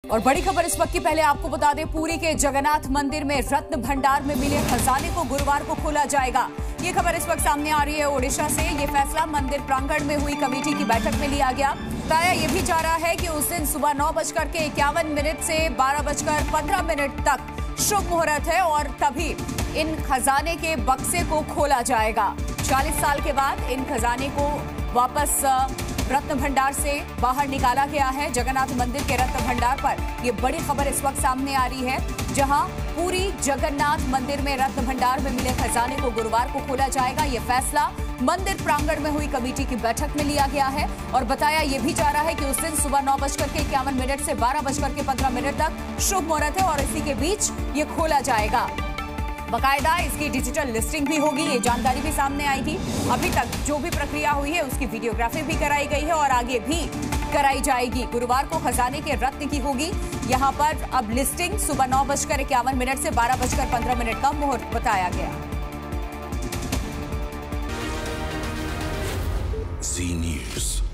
और बड़ी खबर इस वक्त की, पहले आपको बता दें, पुरी के जगन्नाथ मंदिर में रत्न भंडार में मिले खजाने को गुरुवार को खोला जाएगा। ये खबर इस वक्त सामने आ रही है ओडिशा से। ये फैसला मंदिर प्रांगण में हुई कमेटी की बैठक में लिया गया। बताया ये भी जा रहा है कि उस दिन सुबह 9:51 से 12:15 तक शुभ मुहूर्त है और तभी इन खजाने के बक्से को खोला जाएगा। 40 साल के बाद इन खजाने को वापस रत्न भंडार से बाहर निकाला गया है। जगन्नाथ मंदिर के रत्न भंडार पर यह बड़ी खबर इस वक्त सामने आ रही है, जहां पुरी जगन्नाथ मंदिर में रत्न भंडार में मिले खजाने को गुरुवार को खोला जाएगा। यह फैसला मंदिर प्रांगण में हुई कमेटी की बैठक में लिया गया है और बताया यह भी जा रहा है कि उस दिन सुबह 9:51 से 12:15 तक शुभ मुहूर्त है और इसी के बीच ये खोला जाएगा। बकायदा इसकी डिजिटल लिस्टिंग भी होगी, ये जानकारी भी सामने आएगी। अभी तक जो भी प्रक्रिया हुई है उसकी वीडियोग्राफी भी कराई गई है और आगे भी कराई जाएगी। गुरुवार को खजाने के रत्न की होगी यहां पर अब लिस्टिंग। सुबह 9:51 से 12:15 का मुहूर्त बताया गया। Zee News।